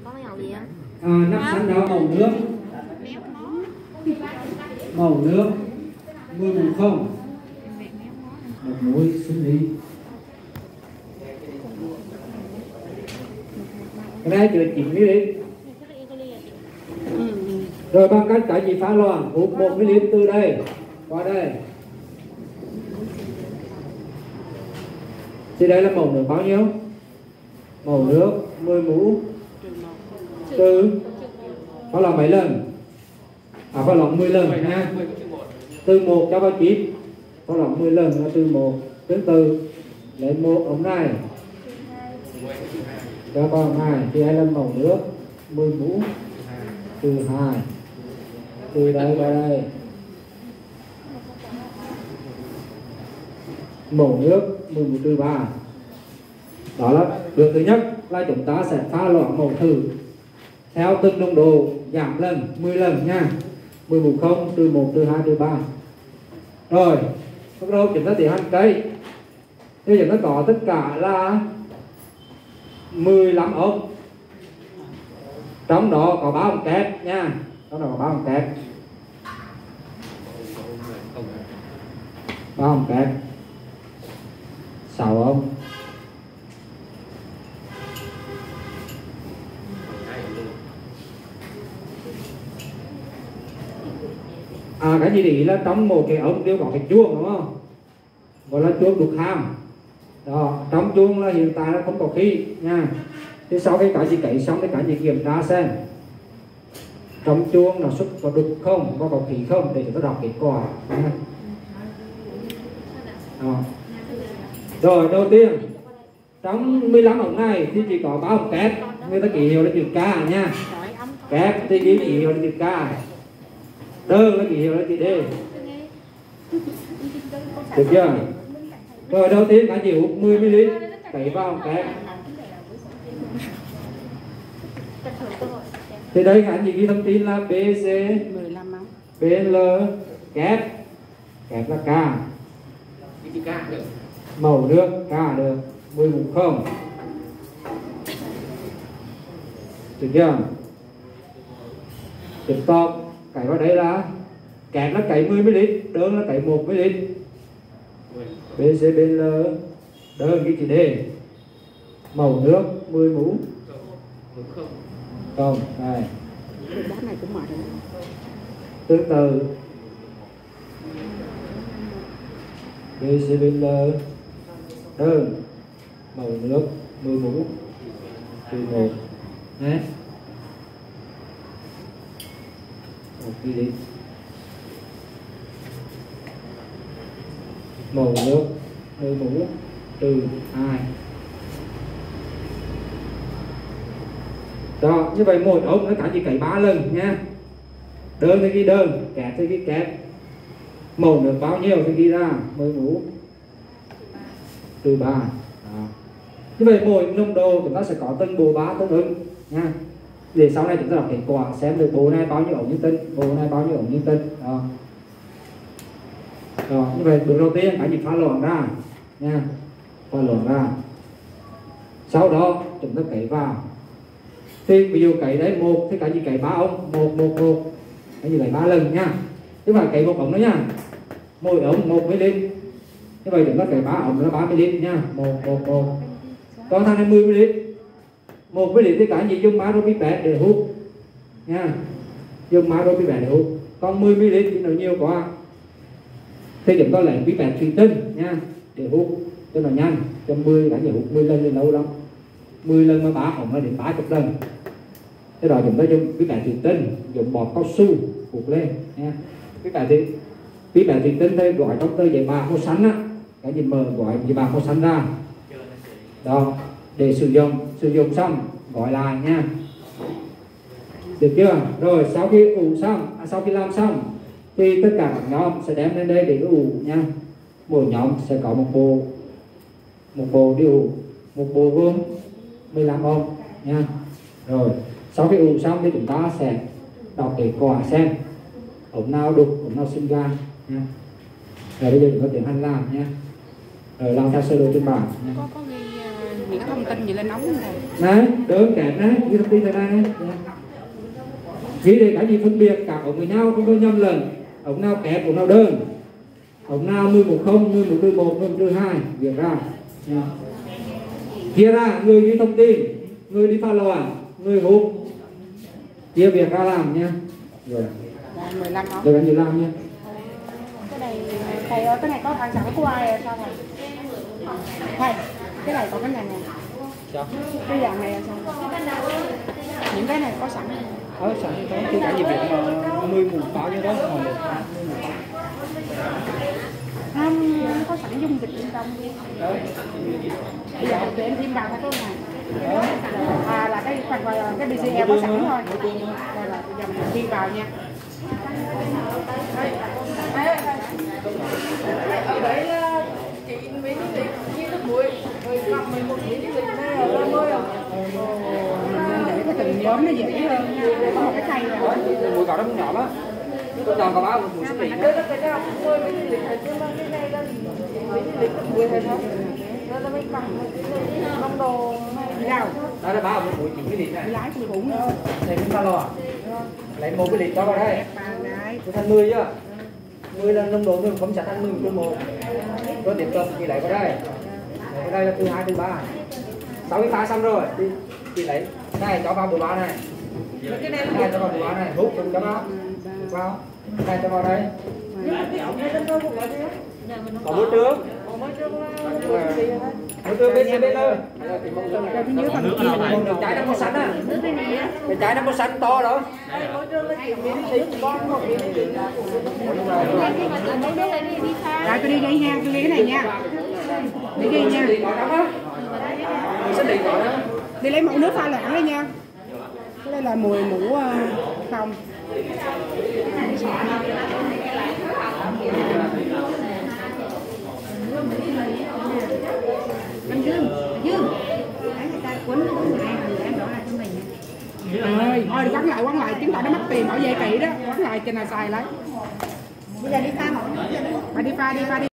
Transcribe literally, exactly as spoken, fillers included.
À, nắp xanh đó màu nước, màu nước, mười mũ không, một mũi xử lý. Cái này chưa chín ml. Rồi bằng cách cái gì pha loãng hút một ml từ đây qua đây. Thì đây là màu nước bao nhiêu? Màu nước mười mũ từ pha loãng mấy lần? À, pha loãng mười lần nha. Từ một cho vào chín. Pha loãng mười lần là từ một. Tương tự lấy một ống này cho vào ống này thì đây là màu nước mười mũ từ hai, từ đây qua đây. Màu nước mười mũ từ ba. Đó là bước thứ nhất là chúng ta sẽ pha loãng màu thử theo từng nồng độ giảm lần mười lần nha. mười mũ không, từ một, từ hai, từ ba. Rồi bắt đầu chúng ta tiến hành cây. Thì chúng ta có tất cả là mười lăm ống, trong đó có ba ống kép nha, trong đó có ba ống kép, ba ống kép, sáu ống, à cái gì để là trong một cái ống đều có cái chuông đúng không, gọi là chuông đục hàm. Đó, trong chuông là hiện tại là không có khí nha. Thì sau khi cái gì cấy xong thì cái gì kiểm tra xem trong chuông nó xuất có đục không, có có khí không để chúng ta đọc kết quả nha. Đó. Rồi đầu tiên trong mười lăm ống này thì chỉ có ba ống kép, người ta ký hiệu là chữ K nha. Kép thì ký hiệu là chữ K, đơn là ký hiệu là chữ D. Được chưa? Rồi đầu tiên cả chịu mười mi li lít cấy vào ống kép. Thì đây các anh chị ghi thông tin là bê xê, pê en lờ, kép, kép là K, màu nước K được, mười mũ không. Được chưa? Tiếp tục cấy vào đây là kép là cấy mười mi li lít, đơn là cấy một mi li lít. bê xê, pê en lờ, đơn ghi chữ D, màu nước mười mũ không. Đây tương tự bê xê, pê en lờ, đơn màu nước mười mũ từ một nhé, một mi li lít. Màu nước mười mũ từ hai. Đó, như vậy mỗi ống nó cả chỉ cấy ba lần nha. Đơn thì ghi đơn, kép thì ghi kép. Màu nước bao nhiêu thì ghi ra mười mũ từ ba. Như vậy mỗi nồng độ chúng ta sẽ có từng bộ ba tương ứng nha. Để sau này chúng ta đọc kết quả xem được bộ này bao nhiêu ống nhân tinh, bộ này bao nhiêu ống nhân tinh. Đó. Đó, như vậy bước đầu tiên cả gì pha loãng ra nha, pha loãng ra. Sau đó chúng ta cấy vào. Thì ví dụ cấy đấy một thì cái gì cấy ba ống, một một một, cái gì cấy ba lần nha. Chứ phải cấy một ống nữa nha, mỗi ống một mi li lít. Như vậy chúng ta cấy ba ống là ba mi li lít nha, một một một. Còn thằng này mười mi li lít, một mi li lít thì cái gì dùng micro pipette để hút nha, dùng micro pipette để hút. Còn mười mi li lít thì nó nhiều quá thì chúng ta lấy pipette thủy tinh nha để hút cho nó nhanh. Cho mười cái gì hút mười lần thì lâu lắm, mười lần mà ba ống là đến ba mươi lần. Thế đó chúng ta dùng pipette thủy tinh, dùng bọt cao su hút lên nha. Pipette thì pipette thủy tinh thì gọi trong tờ giấy bạc màu xanh á, cái gì mờ gọi giấy bạc màu xanh ra. Đó, để sử dụng sử dụng xong gọi lại nha. Được chưa? Rồi sau khi ủ xong, à, sau khi làm xong thì tất cả các nhóm sẽ đem lên đây để ủ nha. Mỗi nhóm sẽ có một bộ một bộ đi ủ, một bộ gồm mười lăm ống nha. Rồi sau khi ủ xong thì chúng ta sẽ đọc kết quả xem ống nào đục, ống nào sinh ra nha. Rồi bây giờ chúng ta tiến hành làm nha. Rồi làm theo sơ đồ trên bảng nha. Có có ghi uh, những cái thông tin gì lên ống này. Đấy, đơn kẹp đấy, ghi thông tin này này. Ghi để cái gì phân biệt cả ống với nhau không có nhầm lẫn. Ống nào kẹp, ống nào đơn. Ống nào mười một không, mười một trừ một, mười một trừ hai, viết ra. Chia ra, người ghi thông tin, người đi pha loãng, người hút. Chia việc ra làm nha. Rồi. mười lăm không? Rồi anh gì làm nha. Cái này thầy ơi, cái này có phản sẵn của ai rồi sao thầy? Thầy, cái này có cái này nè. Sao? Cái dạng này là sao? Những cái này có sẵn. Ở sẵn có cái cả gì việc mà nuôi mù báo như đó hồi một Không, nó có sẵn dung dịch bên trong. Bây giờ để em thêm vào thôi cái này. À là cái phần là cái bê xê lờ có sẵn thôi. Rồi là bây giờ mình thêm vào nha. Ở đấy là chị mấy cái lịch như nước muối rồi cầm mình một cái lịch này ở ra mới không? Mình nên để cái từng nhóm nó dễ hơn nha. Có một cái khay rồi. mùi cỏ đó cũng nhỏ lắm. Tôi chọn có báo một mùi xích Đây là cái nào cũng mới mấy cái lịch này nhưng mà cái này là mấy cái lịch nước muối hay không? Đó là mấy cầm cái nông đồ Đi đâu? đó là báo một mùi những cái lịch này. Lái tôi cũng nữa. Này cũng pha lò. Lấy một cái lịch cho vào đây. Đấy. Tôi thành mười chưa? mười là nồng độ nhưng không chặt ăn mười từ một. Tôi tiếp tục thì lấy vào đây. Lấy vào đây là từ hai từ ba. Sau khi pha xong rồi thì, thì lấy này cho vào bột loa này. cái này Này cho vào bột loa này, hút cùng cho vào. Hút vào. Này cho vào đây. nhưng mà cái ống này bên tôi cũng là gì á? Có bữa trước. Ống mới trước là một cái gì đó. Bữa trước bên bên ơi. Cho cái dưới phần kia là Còn trái nó có sẵn á. Cái trái nó có sẵn to đó. Đây mới trước là kiểu miếng xíu con một miếng xíu là rồi tôi đi ghi nha, tôi ghi cái này nha. Để ghi nha. Đi lấy mẫu nước pha loãng đây nha. Cái đây là mùi mũ uh, không. Anh Dương, Dương, đấy người ta quấn cái này rồi em đổ lại cho mình. Ơi, thôi quăng lại quăng lại, chứng tỏ nó mất tiền bảo vệ kỹ đó, quăng lại cho nào xài lấy. Bây giờ đi pha mẫu nước cho đi. Bà đi pha đi pha đi.